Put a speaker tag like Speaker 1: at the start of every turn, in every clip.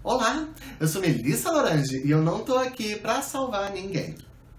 Speaker 1: Olá, eu sou Melissa Lorange e eu não tô aqui pra salvar ninguém.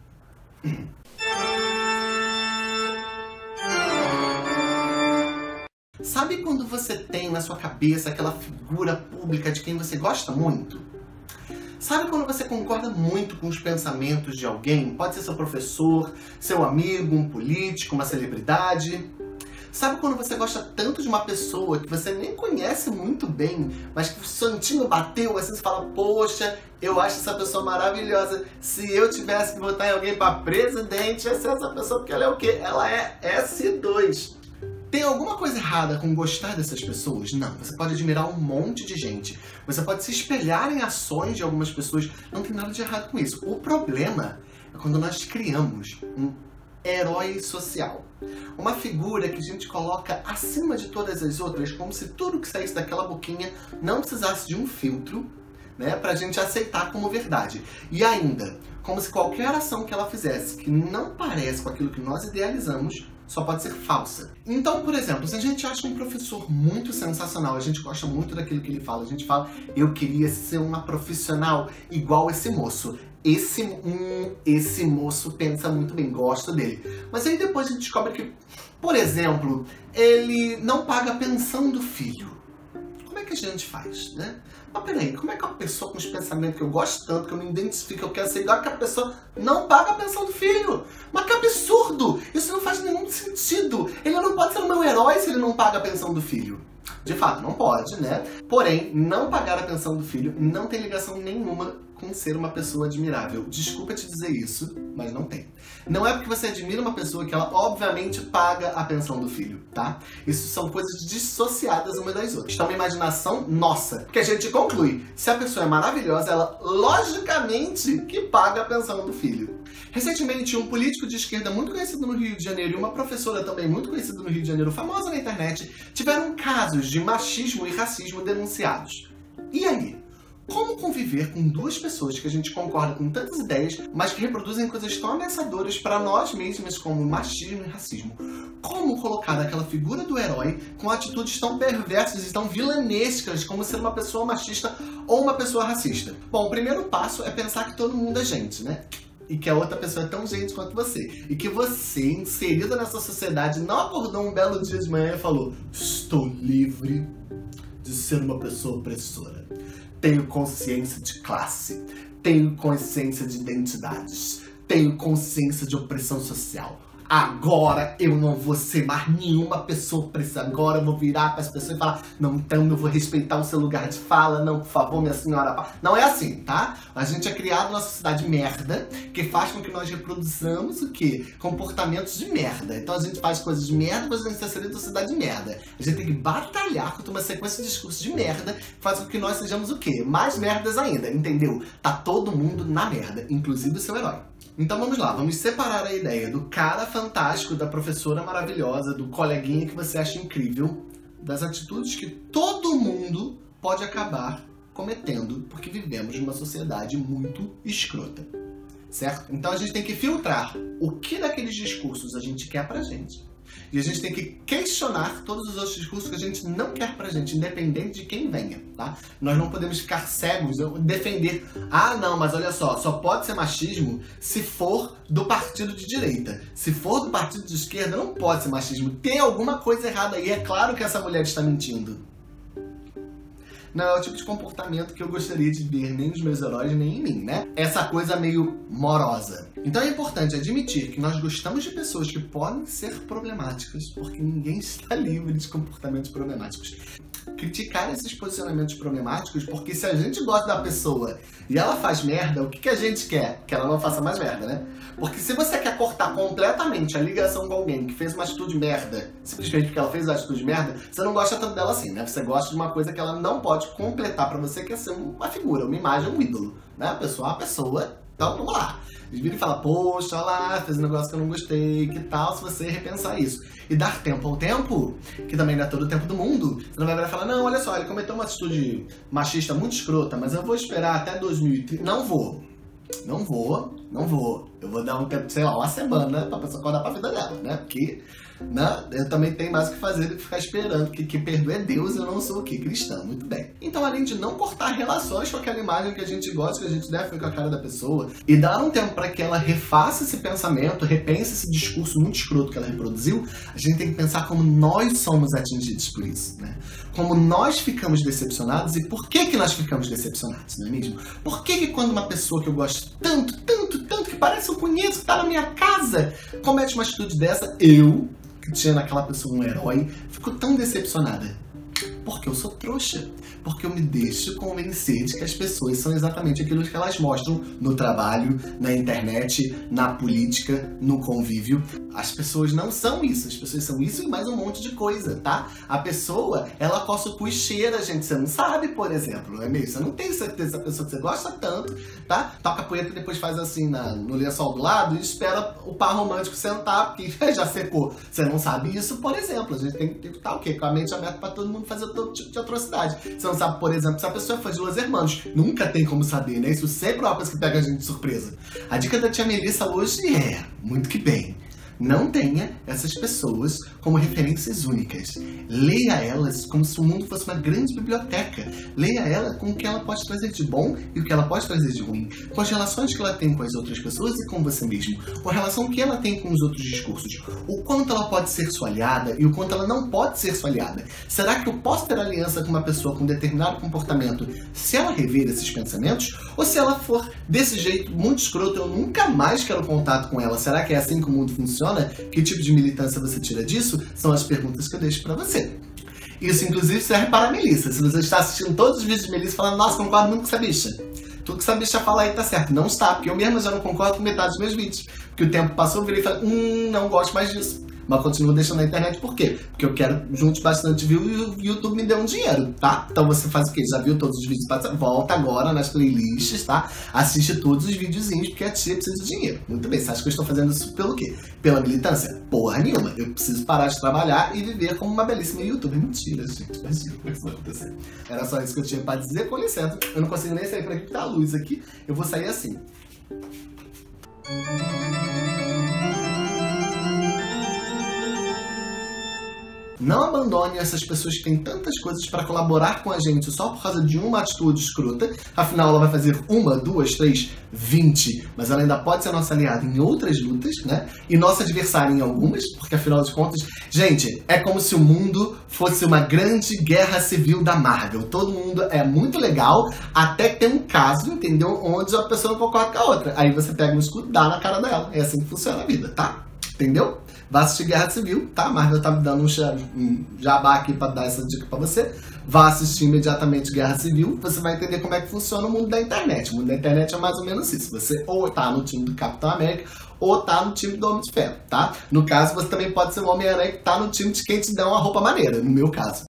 Speaker 1: Sabe quando você tem na sua cabeça aquela figura pública de quem você gosta muito? Sabe quando você concorda muito com os pensamentos de alguém? Pode ser seu professor, seu amigo, um político, uma celebridade. Sabe quando você gosta tanto de uma pessoa que você nem conhece muito bem, mas que o santinho bateu, assim, você fala, poxa, eu acho essa pessoa maravilhosa. Se eu tivesse que votar em alguém para presidente, ia ser essa pessoa, porque ela é o quê? Ela é S2. Tem alguma coisa errada com gostar dessas pessoas? Não, você pode admirar um monte de gente. Você pode se espelhar em ações de algumas pessoas. Não tem nada de errado com isso. O problema é quando nós criamos um herói social. Uma figura que a gente coloca acima de todas as outras, como se tudo que saísse daquela boquinha não precisasse de um filtro, né, pra gente aceitar como verdade. E ainda, como se qualquer ação que ela fizesse que não parece com aquilo que nós idealizamos, só pode ser falsa. Então, por exemplo, se a gente acha um professor muito sensacional, a gente gosta muito daquilo que ele fala, a gente fala, eu queria ser uma profissional igual esse moço. Esse moço pensa muito bem, gosto dele. Mas aí depois a gente descobre que, por exemplo, ele não paga a pensão do filho. Como é que a gente faz, né? Mas peraí, como é que uma pessoa com os pensamentos que eu gosto tanto, que eu me identifico, eu quero ser igual que a pessoa não paga a pensão do filho? Mas que absurdo! Isso não faz nenhum sentido. Ele não pode ser o meu herói se ele não paga a pensão do filho. De fato, não pode, né? Porém, não pagar a pensão do filho não tem ligação nenhuma com ser uma pessoa admirável. Desculpa te dizer isso, mas não tem. Não é porque você admira uma pessoa que ela obviamente paga a pensão do filho, tá? Isso são coisas dissociadas uma das outras. Então, uma imaginação nossa, que a gente conclui. Se a pessoa é maravilhosa, ela logicamente que paga a pensão do filho. Recentemente, um político de esquerda muito conhecido no Rio de Janeiro e uma professora também muito conhecida no Rio de Janeiro, famosa na internet, tiveram casos de machismo e racismo denunciados. E aí? Como conviver com duas pessoas que a gente concorda com tantas ideias, mas que reproduzem coisas tão ameaçadoras para nós mesmas como machismo e racismo? Como colocar aquela figura do herói com atitudes tão perversas e tão vilanescas como ser uma pessoa machista ou uma pessoa racista? Bom, o primeiro passo é pensar que todo mundo é gente, né? E que a outra pessoa é tão gente quanto você. E que você, inserida nessa sociedade, não acordou um belo dia de manhã e falou: estou livre de ser uma pessoa opressora. Tenho consciência de classe. Tenho consciência de identidades. Tenho consciência de opressão social. Agora eu não vou ser mais nenhuma pessoa opressa. Agora eu vou virar para as pessoas e falar: não, então eu vou respeitar o seu lugar de fala. Não, por favor, minha senhora. Não é assim, tá? A gente é criado numa sociedade merda que faz com que nós reproduzamos o quê? Comportamentos de merda. Então a gente faz coisas de merda, mas a gente está sendo sociedade de merda. A gente tem que batalhar contra uma sequência de discursos de merda que faz com que nós sejamos o quê? Mais merdas ainda, entendeu? Tá todo mundo na merda, inclusive o seu herói. Então vamos lá, vamos separar a ideia do cara fantástico, da professora maravilhosa, do coleguinha que você acha incrível, das atitudes que todo mundo pode acabar cometendo, porque vivemos numa sociedade muito escrota, certo? Então a gente tem que filtrar o que daqueles discursos a gente quer pra gente. E a gente tem que questionar todos os outros discursos que a gente não quer pra gente, independente de quem venha, tá? Nós não podemos ficar cegos, defender, não, mas olha só pode ser machismo se for do partido de direita. Se for do partido de esquerda, não pode ser machismo. Tem alguma coisa errada aí, é claro que essa mulher está mentindo. Não é o tipo de comportamento que eu gostaria de ver nem nos meus heróis, nem em mim, né? Essa coisa meio morosa. Então é importante admitir que nós gostamos de pessoas que podem ser problemáticas, porque ninguém está livre de comportamentos problemáticos. Criticar esses posicionamentos problemáticos, porque se a gente gosta da pessoa e ela faz merda, o que a gente quer? Que ela não faça mais merda, né? Porque se você quer cortar completamente a ligação com alguém que fez uma atitude merda, simplesmente porque ela fez uma atitude merda, você não gosta tanto dela assim, né? Você gosta de uma coisa que ela não pode completar pra você, que é ser uma figura, uma imagem, um ídolo, né? A pessoa é uma pessoa, então vamos lá. Eles viram e falam, poxa, olha lá, fez um negócio que eu não gostei, que tal se você repensar isso? E dar tempo ao tempo, que também não é todo o tempo do mundo, você não vai virar e falar, não, olha só, ele cometeu uma atitude machista muito escrota, mas eu vou esperar até 2030. Não vou. Eu vou dar um tempo, sei lá, uma semana pra pessoa acordar pra vida dela, né? Porque, né, eu também tenho mais o que fazer do que ficar esperando, que perdoe é Deus, eu não sou o quê? Cristão, muito bem. Então além de não cortar relações com aquela imagem que a gente gosta, que a gente deve ver com a cara da pessoa, e dar um tempo para que ela refaça esse pensamento, repense esse discurso muito escroto que ela reproduziu, a gente tem que pensar como nós somos atingidos por isso, né? Como nós ficamos decepcionados e por que nós ficamos decepcionados, não é mesmo? Por que quando uma pessoa que eu gosto tanto, que parece que eu conheço, que tá na minha casa, comete uma atitude dessa, eu, que tinha naquela pessoa um herói, fico tão decepcionada? Porque eu sou trouxa. Porque eu me deixo convencer de que as pessoas são exatamente aquilo que elas mostram no trabalho, na internet, na política, no convívio. As pessoas não são isso. As pessoas são isso e mais um monte de coisa, tá? A pessoa, ela coça o cu e cheira, gente. Você não sabe, por exemplo, não é mesmo? Você não tem certeza da pessoa que você gosta tanto, tá? Toca a punheta e depois faz assim no lençol do lado e espera o par romântico sentar, porque já secou. Você não sabe isso, por exemplo. A gente tem que estar o quê? Com a mente aberta pra todo mundo fazer todo tipo de atrocidade. Você não sabe, por exemplo, se a pessoa foi de Los Hermanos. Nunca tem como saber, né? Isso sempre é uma coisa que pega a gente de surpresa. A dica da tia Melissa hoje é, muito que bem, não tenha essas pessoas como referências únicas. Leia elas como se o mundo fosse uma grande biblioteca. Leia ela com o que ela pode trazer de bom e o que ela pode trazer de ruim. Com as relações que ela tem com as outras pessoas e com você mesmo. Com a relação que ela tem com os outros discursos. O quanto ela pode ser sua aliada e o quanto ela não pode ser sua aliada. Será que eu posso ter aliança com uma pessoa com determinado comportamento se ela rever esses pensamentos? Ou se ela for desse jeito muito escroto, eu nunca mais quero contato com ela? Será que é assim que o mundo funciona? Que tipo de militância você tira disso? São as perguntas que eu deixo pra você. Isso, inclusive, serve para a Melissa. Se você está assistindo todos os vídeos de Melissa falando, nossa, concordo muito com essa bicha. Tudo que essa bicha fala aí tá certo. Não está, porque eu mesma já não concordo com metade dos meus vídeos. Porque o tempo passou, eu virei e falei, não gosto mais disso. Mas continuo deixando na internet, por quê? Porque eu quero juntos bastante view e o YouTube me deu um dinheiro, tá? Então você faz o quê? Já viu todos os vídeos? Volta agora nas playlists, tá? Assiste todos os videozinhos, porque a tia precisa de dinheiro. Muito bem, você acha que eu estou fazendo isso pelo quê? Pela militância? Porra nenhuma. Eu preciso parar de trabalhar e viver como uma belíssima youtuber. Mentira, gente. Imagina como isso vai acontecer. Era só isso que eu tinha pra dizer. Com licença, eu não consigo nem sair por aqui, porque tá a luz aqui. Eu vou sair assim. Não abandone essas pessoas que têm tantas coisas para colaborar com a gente só por causa de uma atitude escrota. Afinal, ela vai fazer 1, 2, 3, 20. Mas ela ainda pode ser nossa aliada em outras lutas, né? E nossa adversária em algumas, porque afinal de contas... Gente, é como se o mundo fosse uma grande guerra civil da Marvel. Todo mundo é muito legal, até que tem um caso, entendeu? Onde a pessoa não concorda com a outra. Aí você pega um escudo e dá na cara dela. É assim que funciona a vida, tá? Entendeu? Vá assistir Guerra Civil, tá? A Marvel tá me dando um jabá aqui pra dar essa dica pra você. Vá assistir imediatamente Guerra Civil, você vai entender como é que funciona o mundo da internet. O mundo da internet é mais ou menos isso. Você ou tá no time do Capitão América, ou tá no time do Homem de Ferro, tá? No caso, você também pode ser o Homem-Aranha que tá no time de quem te dá uma roupa maneira, no meu caso.